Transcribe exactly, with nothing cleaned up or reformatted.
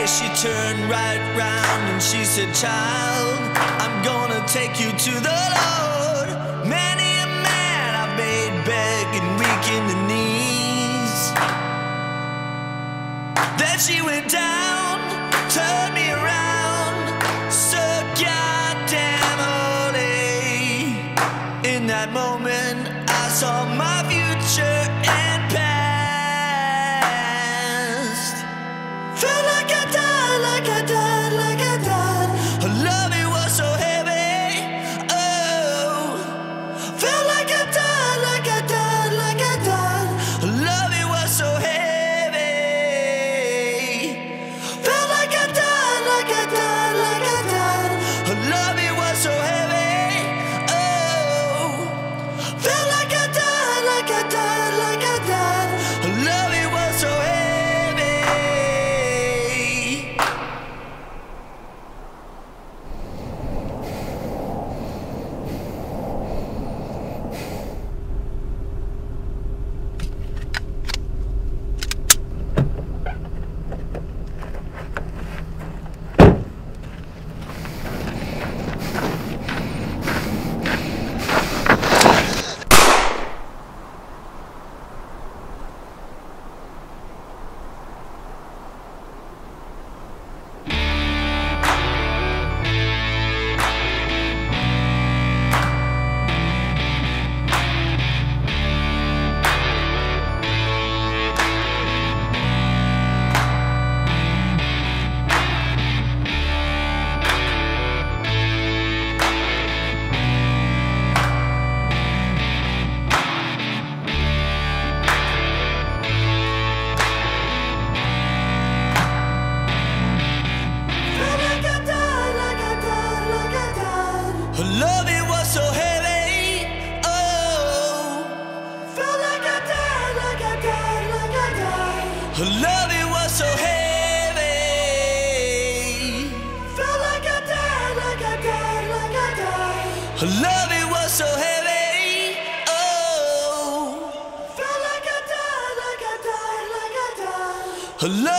she turned right round and she said, "Child, I'm gonna take you to the Lord. Many a man I've made beg and weak in the knees." Then she went down, turned me around, so goddamn holy. In that moment I saw my future and past. Felt like I died, like I died, like I died. Her love, it was so heavy. Oh, felt like I died, like I died, like I died. Her love, it was so heavy. Felt like I died, like I died, like I died. Her love, it was so heavy. Oh, felt like I died, like I died, like I died. Her love, it was so heavy. Her love, it was so heavy. Oh, felt like I died, like I died, like I died. Her love, it was so heavy. Felt like I died, like I died, like I died. Her love, it was so heavy. Oh, felt like I died, like I died, like I died. Her love.